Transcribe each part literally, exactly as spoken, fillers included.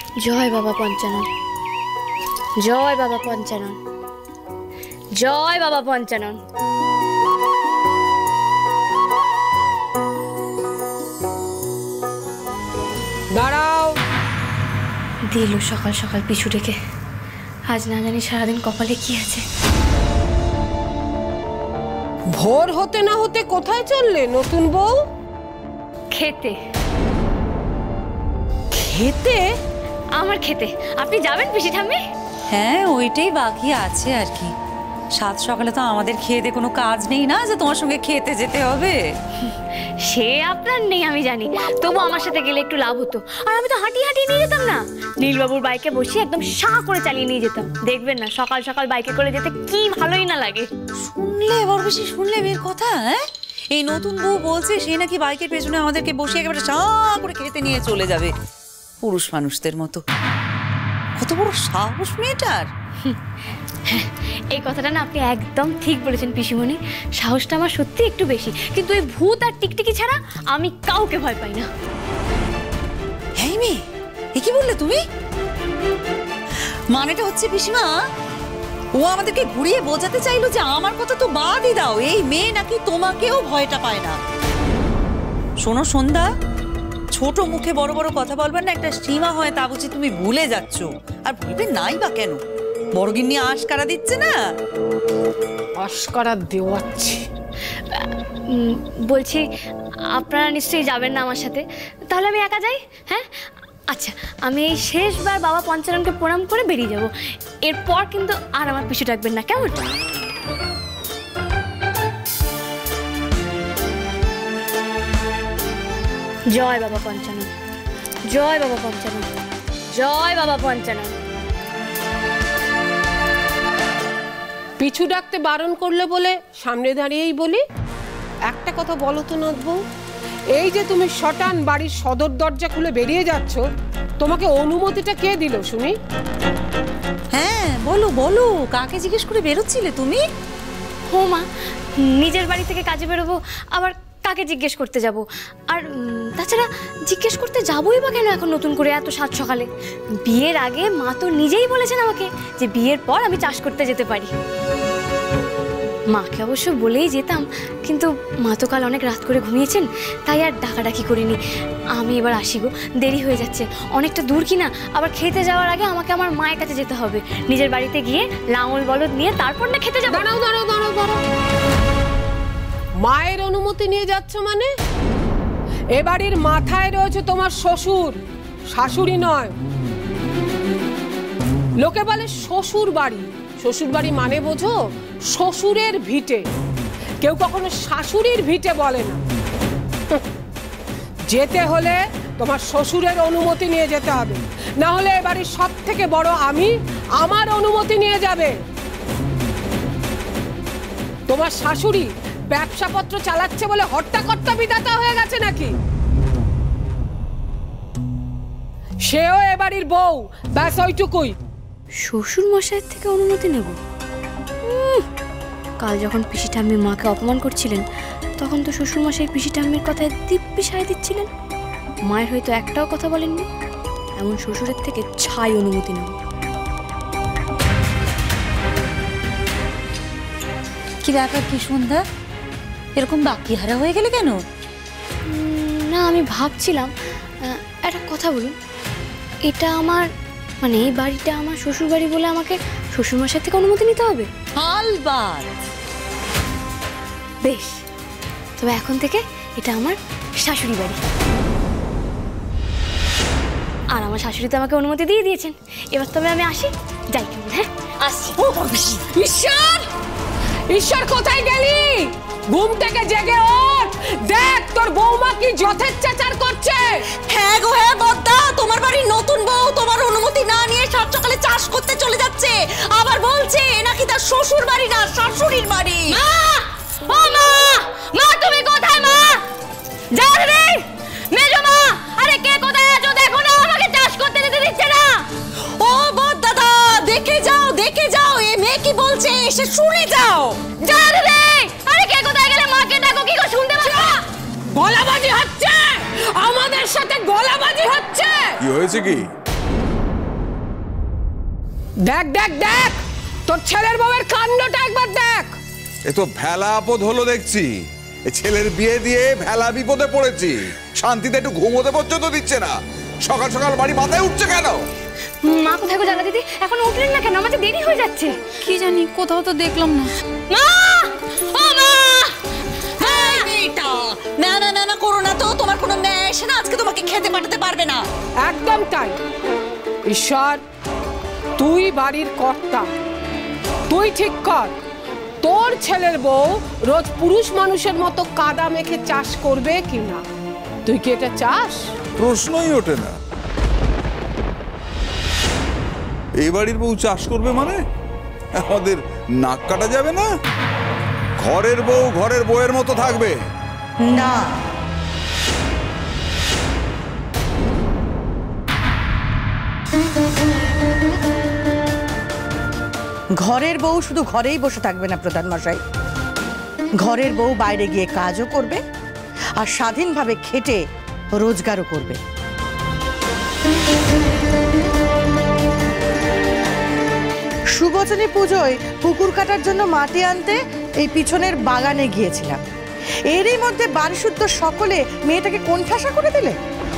জয় বাবা পঞ্চানন, জয় বাবা পঞ্চানন, জয় বাবা পঞ্চানন। দাঁড়াও। দিল সকাল সকাল পিছু ডেকে, আজ না জানি সারাদিন কপালে কি আছে। ভোর হতে না হতে কোথায় চললে নতুন বউ? খেতে। খেতে? আমার খেতে। আপনি যাবেন পিসি ঠাম্মি? হ্যাঁ, ওইটাই বাকি আছে আর কি। সাত সকালে তো আমাদের খেতে কোনো কাজ নেই না যে তোমার সঙ্গে খেতে যেতে হবে। সে আপনার নেই আমি জানি, তবু আমার সাথে গেলে একটু লাভ হতো। আর আমি তো হাঁটিয়ে হাঁটিয়ে নিয়ে যেতাম না, নীলবাবুর বাইকে বসিয়ে একদম সা করে চালিয়ে নিয়ে যেতাম। দেখবেন না সকাল সকাল বাইকে করে যেতে কি ভালোই না লাগে। শুনলে বড় বেশি শুনলে মেয়ের কথা। হ্যাঁ, এই নতুন বউ বলছে সে নাকি বাইকের পেছনে আমাদেরকে বসিয়ে একেবারে সা করে খেতে নিয়ে চলে যাবে, পুরুষ মানুষদের মতো। কত বড় সাহস মেয়েটার! এই কথাটা না আপনি একদম ঠিক বলেছেন পিসিমণি। সাহসটা আমার সত্যি একটু বেশি, কিন্তু এই ভূত আর টিকটিকি ছাড়া আমি কাউকে ভয় পাই না। হ্যাঁ মেয়ে, এ কি বললে তুমি? মানেটা হচ্ছে পিসিমা, ও আমাদেরকে ঘুরিয়ে বোঝাতে চাইলো যে আমার কথা তো বাদই দাও, এই মেয়ে নাকি তোমাকেও ভয়টা পায় না। শোনো সন্ধ্যা, ছোট মুখে বড় বড় কথা বলবার না একটা সীমা হয়, তা বুঝি তুমি ভুলে যাচ্ছ। আর ভুলবে নাই বা কেন? বড় গিন্নি আশকারা দিচ্ছে না? আশকারা দেওয়াচ্ছি। বলছি আপনারা নিশ্চয়ই যাবেন না আমার সাথে, তাহলে আমি একা যাই? হ্যাঁ আচ্ছা, আমি এই শেষবার বাবা পঞ্চাননকে প্রণাম করে বেরিয়ে যাব। এরপর কিন্তু আর আমার পিছু ডাকবেন না, কেমন? জয় বাবা পঞ্চানন, জয় বাবা পঞ্চানন, জয় বাবা পঞ্চানন। পিছু ডাকতে বারণ করলে বলে সামনে দাঁড়িয়েই বলি। একটা কথা বলো তো নাথ বউ, এই যে তুমি শটান বাড়ির সদর দরজা খুলে বেরিয়ে যাচ্ছ, তোমাকে অনুমতিটা কে দিল শুনি? হ্যাঁ বলো বলো, কাকে জিজ্ঞেস করে বেরোচ্ছিলে তুমি? হো মা, নিজের বাড়ি থেকে কাজে বেরোবো, আবার কাকে জিজ্ঞেস করতে যাব? আর তাছাড়া জিজ্ঞেস করতে যাবোই বা কেন এখন নতুন করে এত সাত সকালে? বিয়ের আগে মা তো নিজেই বলেছেন আমাকে যে বিয়ের পর আমি চাষ করতে যেতে পারি। মাকে অবশ্য বলেই যেতাম, কিন্তু মা তো কাল অনেক রাত করে ঘুমিয়েছেন, তাই আর ডাকাডাকি করিনি। আমি এবার আসি গো, দেরি হয়ে যাচ্ছে, অনেকটা দূর কিনা। আবার খেতে যাওয়ার আগে আমাকে আমার মায়ের কাছে যেতে হবে। নিজের বাড়িতে গিয়ে লাঙল বলদ নিয়ে তারপর না খেতে যাবো। দাঁড়াও দাঁড়াও দাঁড়াও দাঁড়াও, মায়ের অনুমতি নিয়ে যাচ্ছ মানে? এ বাড়ির মাথায় রয়েছে তোমার শ্বশুর, শাশুড়ি নয়। লোকে বলে শ্বশুর বাড়ি, শ্বশুর বাড়ি মানে বোঝো শ্বশুরের ভিটে। কেউ কখনো শাশুড়ির ভিটে বলে না। যেতে হলে তোমার শ্বশুরের অনুমতি নিয়ে যেতে হবে, না হলে এ বাড়ির সব থেকে বড় আমি, আমার অনুমতি নিয়ে যাবে। তোমার শাশুড়ি ব্যবসাপত্র চালাচ্ছে বলে হট্টাকট্টা বিধাতা হয়ে গেছে নাকি? সেও এ বাড়ির বউ, ব্যাস ওইটুকুই। শ্বশুর মশাইয়ের থেকে অনুমতি নেব? কাল যখন পিসি ঠাম্মি মাকে অপমান করছিলেন, তখন তো শ্বশুর মশাই পিসি ঠাম্মির কথায় দিব্যি সায় দিচ্ছিলেন। মায়ের হয়তো একটাও কথা বলেননি। এমন শ্বশুরের থেকে ছাই অনুমতি নেব। কি ব্যাপার কি সন্ধ্যা, এরকম বাকি হারা হয়ে গেলে কেন? না, আমি ভাবছিলাম একটা কথা বলুন। এটা আমার মানে এই বাড়িটা আমার শ্বশুর বাড়ি বলে আমাকে শ্বশুরমশাই থেকে অনুমতি নিতে হবে? আলবাত। বেশ, তবে এখন থেকে এটা আমার শাশুড়ি বাড়ি। আর আমার শাশুড়ি তো আমাকে অনুমতি দিয়ে দিয়েছেন। এবার তবে আমি আসি, যাই কেমন? হ্যাঁ আসছি। ঈশ্বর, ঈশ্বর কোথায় গেলি? ঘুম থেকে জেগে ওঠ, দেখ তোর বৌমা কি যথেচ্ছাচার করছে। হ্যাঁ গো হ্যাঁ বদ্দা, তোমার বাড়ির নতুন বউ তোমার অনুমতি না নিয়ে সাত সকালে চাষ করতে চলে যাচ্ছে, আবার বলছে নাকি তার শ্বশুর বাড়ি না শাশুড়ির বাড়ি। মা, ও মা, মা তুমি কোথায়? মা যাও রে, মেজো মা, আরে কে কোথায় আছো? দেখো না, আমাকে চাষ করতে যেতে দিচ্ছে না। ও বদ্দাদা, দেখে যাও দেখে যাও, এ মেয়ে কি বলছে এসে শুনে যাও। যাও রে, আরে কে কোথায় গেলে? মাকে ডাকো, কি গো শুনতে পাচ্ছ? গলাবাজি হচ্ছে, আমাদের সাথে গলাবাজি হচ্ছে। কি হয়েছে কি? দেখ দেখ দেখ তোর ছেলের বউয়ের কাণ্ডটা একবার দেখ। এ তো ভেলা আপদ হলো দেখছি। এ ছেলের বিয়ে দিয়ে ভেলা বিপদে পড়েছি। শান্তিতে একটু ঘুমোতে পর্যন্ত দিচ্ছে না। সকাল সকাল বাড়ি মাথায় উঠছে কেন? মা কোথায় গো জ্বালা দিদি? এখন উঠলেন না কেন? আমাদের দেরি হয়ে যাচ্ছে। কি জানি, কোথাও তো দেখলাম না। মা! ও মা! না না না না করো না তো, তোমার কোনো মেয়ে এসে না আজকে তোমাকে খেতে পাঠাতে পারবে না। একদম তাই। ঈশ্বর, তুই বাড়ির কর্তা, তুই ঠিক কর তোর ছেলের বউ রোজ পুরুষ মানুষের মতো কাদা মেখে চাষ করবে কিনা। তুই কি এটা চাস? প্রশ্নই ওঠে না। এই বাড়ির বউ চাষ করবে মানে আমাদের নাক কাটা যাবে না? ঘরের বউ ঘরের বউয়ের মতো থাকবে না, ঘরের বউ শুধু ঘরেই বসে থাকবে না প্রধান মশাই। ঘরের বউ বাইরে গিয়ে কাজও করবে আর স্বাধীনভাবে খেটে রোজগারও করবে। সুবচনী পুজোয় পুকুর কাটার জন্য মাটি আনতে এই পিছনের বাগানে গিয়েছিলাম। এরই মধ্যে বাড়িশুদ্ধ সকলে মেয়েটাকে কোণঠাসা করে দিলে।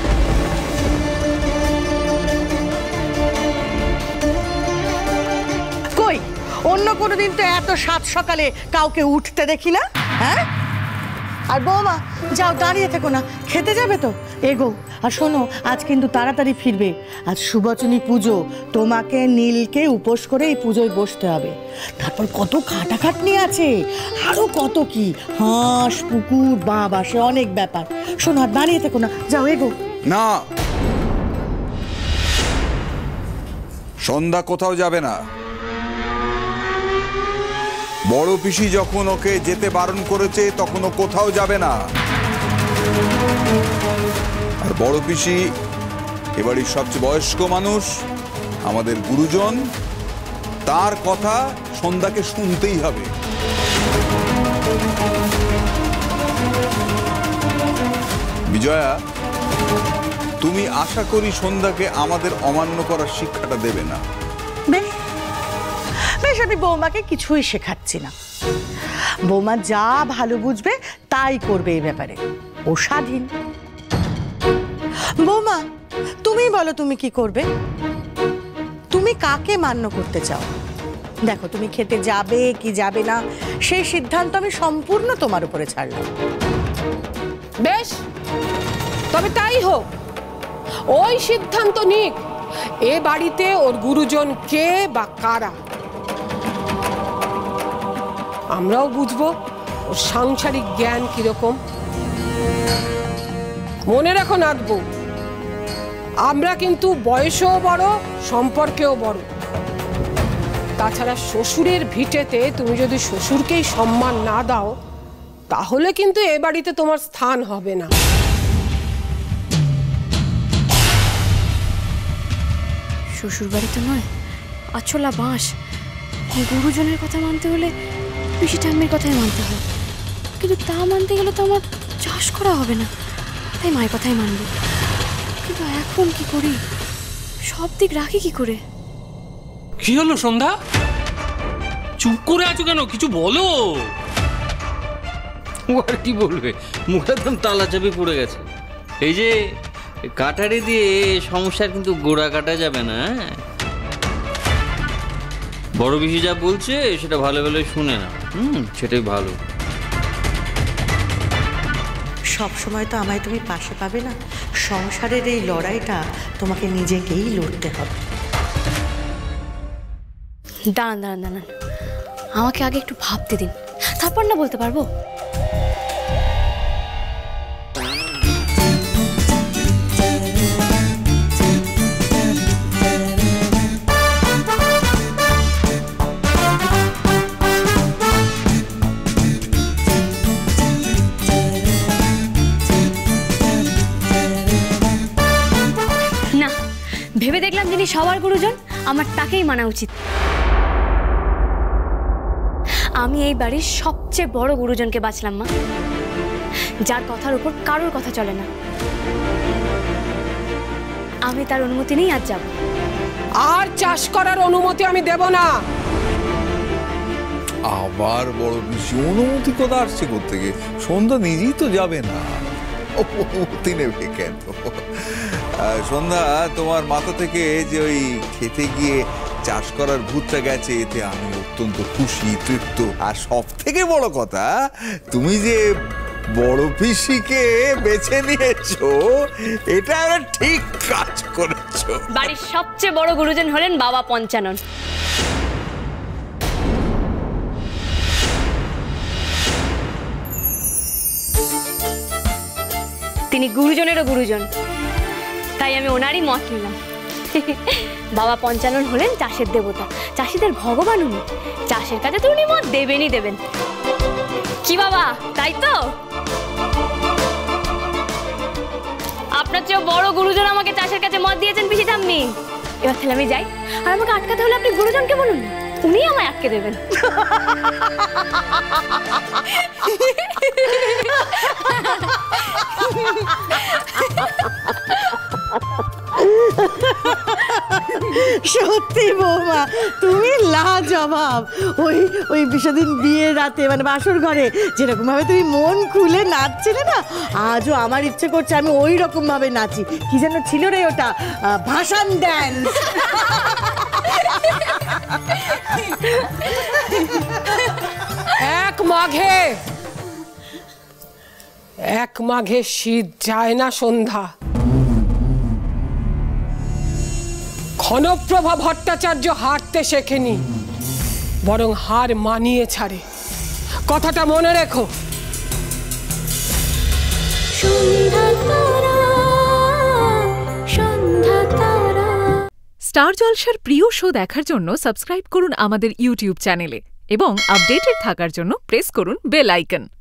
কই অন্য কোনো দিন তো এত সাত সকালে কাউকে উঠতে দেখি না। হ্যাঁ, আর বৌমা যাও, দাঁড়িয়ে থেকো না, খেতে যাবে তো এগো। আর শোনো, আজ কিন্তু তাড়াতাড়ি ফিরবে। আজ সুবচনী পুজো, তোমাকে নীলকে উপোস করে এই পুজোয় বসতে হবে। তারপর কত খাটাখাটনি আছে, আরো কত কি, হাঁস পুকুর বা বাসে অনেক ব্যাপার। শোনো, আর দাঁড়িয়ে থেকো না, যাও এগো। না, সন্ধ্যা কোথাও যাবে না। বড় পিসি যখন ওকে যেতে বারণ করেছে তখন ও কোথাও যাবে না। আর বড় পিসি এবাড়ির সবচেয়ে বয়স্ক মানুষ, আমাদের গুরুজন, তার কথা সন্ধ্যাকে শুনতেই হবে। বিজয়া, তুমি আশা করি সন্ধ্যাকে আমাদের অমান্য করার শিক্ষাটা দেবে না। বেশ বেশ, আমি বৌমাকে কিছুই শেখাচ্ছি না। বৌমা যা ভালো বুঝবে তাই করবে এই ব্যাপারে, ও স্বাধীন। বৌমা, তুমি বলো তুমি কি করবে? তুমি কাকে মান্য করতে চাও? দেখো, তুমি খেতে যাবে কি যাবে না সেই সিদ্ধান্ত আমি সম্পূর্ণ তোমার উপরে ছাড়লাম। বেশ, তবে তাই হোক। ওই সিদ্ধান্ত নিক এ বাড়িতে ওর গুরুজন কে বা কারা। আমরাও বুঝবো ওর সাংসারিক জ্ঞান কিরকম। মনে রাখো নাথবু, আমরা কিন্তু বয়সেও বড়, সম্পর্কেও বড়। তাছাড়া শ্বশুরের ভিটেতে তুমি যদি শ্বশুরকেই সম্মান না দাও, তাহলে কিন্তু এ বাড়িতে তোমার স্থান হবে না। শ্বশুর বাড়ি তো নয়, আছলা বাঁশ। গুরুজনের কথা মানতে হলে পিসি ঠাম্মির কথাই মানতে হয়, কিন্তু তা মানতে গেলে তো আমার চাষ করা হবে না, তাই মায়ের কথাই মানব। কিন্তু এখন কি করি? সব দিক রাখি কি করে? কি হলো সন্ধ্যা, চুপ করে আছো কেন? কিছু বলো। ও আর কি বলবে, মুখে একদম তালা চাপি পড়ে গেছে। এই যে কাটারি দিয়ে সমস্যার কিন্তু গোড়া কাটা যাবে না। বড় বেশি যা বলছে সেটা ভালো ভালো শুনে না, হুম, সেটাই ভালো। সব সময় তো আমায় তুমি পাশে পাবে না। সংসারের এই লড়াইটা তোমাকে নিজেকেই লড়তে হবে। দাঁড়ান দাঁড়ান দাঁড়ান, আমাকে আগে একটু ভাবতে দিন, তারপর না বলতে পারবো। না, ভেবে দেখলাম যিনি সবার গুরুজন, আমার তাকেই মানা উচিত। আমি এই বাড়ির সবচেয়ে বড় গুরুজনকে বাঁচলাম মা, যার কথার উপর কারোর কথা চলে না। আমি তার অনুমতি নিয়েই আজ যাব। আর চাষ করার অনুমতি আমি দেব না। আবার বড় পিসি অনুমতি কথা আসছে কোত্থেকে? সন্ধ্যা নিজেই তো যাবে না, অনুমতি নেবে কেন? সন্ধ্যা, তোমার মাথা থেকে যে ওই খেতে গিয়ে চাষ করার ভূতটা গেছে, এতে আমি অত্যন্ত খুশি, তৃপ্ত। আর সব থেকে বড় কথা, তুমি যে বড় পিসিকে বেছে নিয়েছো, এটা একটা ঠিক কাজ করেছো। বাড়ির সবচেয়ে বড় গুরুজন হলেন বাবা পঞ্চানন। তিনি গুরুজনেরও গুরুজন, তাই আমি ওনারই মত নিলাম। বাবা পঞ্চানন হলেন চাষের দেবতা, চাষিদের ভগবান উনি। চাষের কাজে তো উনি মত দেবেনই দেবেন। কি বাবা, তাই তো? আপনার চেয়ে বড় গুরুজন আমাকে চাষের কাজে মত দিয়েছেন পিসি ঠাম্মি। এবার তাহলে আমি যাই, আর আমাকে আটকাতে হলে আপনি গুরুজনকে বলুন, উনি আমায় আটকে দেবেন। সত্যি বৌমা, তুমি লাজবাব। ওই ওই সেদিন বিয়ের রাতে মানে বাসর ঘরে যেরকম ভাবে তুমি মন খুলে নাচছিলে না, আজও আমার ইচ্ছে করছে আমি ওই রকম ভাবে নাচি। কি যেন ছিল রে ওটা, ভাষণ ড্যান্স। এক মাঘে এক মাঘে শীত যায় না সন্ধ্যা। ক্ষণপ্রভা ভট্টাচার্য হারতে শেখেনি, বরং হার মানিয়ে ছাড়ে। কথাটা মনে রেখো। স্টার জলসার প্রিয় শো দেখার জন্য সাবস্ক্রাইব করুন আমাদের ইউটিউব চ্যানেলে এবং আপডেটেড থাকার জন্য প্রেস করুন বেল আইকন।